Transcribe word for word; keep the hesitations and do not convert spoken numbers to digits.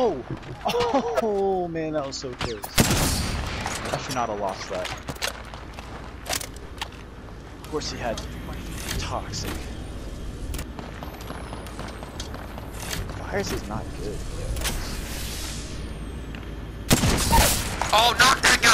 No! Oh man, that was so close. I should not have lost that. Of course he had toxic. Fires is not good. Oh, knock that guy!